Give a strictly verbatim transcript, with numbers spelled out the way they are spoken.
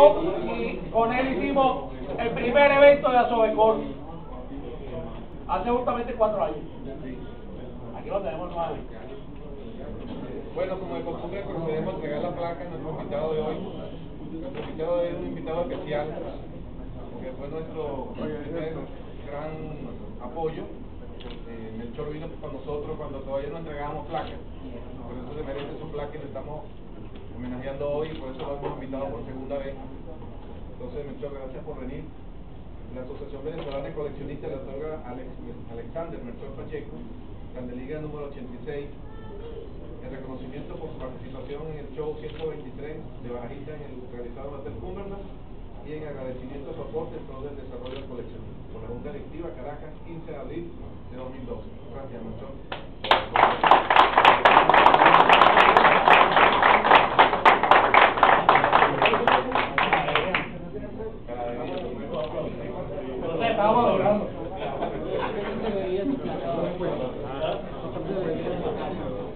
Y con él hicimos el primer evento de Asobecor hace justamente cuatro años. Aquí lo tenemos nuevo. Bueno, como de costumbre, procedemos a entregar la placa a nuestro invitado de hoy. Nuestro invitado de hoy es un invitado especial, que fue nuestro primer gran apoyo. Eh, Melchor vino con nosotros cuando todavía no entregábamos placas, por eso se merece su placa y le estamos homenajeando hoy, y por eso lo hemos invitado por segunda vez. Entonces, Melchor, gracias por venir. La Asociación Venezolana de Coleccionistas le otorga a Alex, Alexander Melchor Pacheco, Candeliga número ochenta y seis, en reconocimiento por su participación en el show ciento veintitrés de Barajita en el realizado en el Hotel Cumberland, y en agradecimiento a su aporte en pro del desarrollo del coleccionismo. Por la Junta Directiva Caracas, quince de abril de dos mil doce. Gracias, Melchor. Estamos logrando.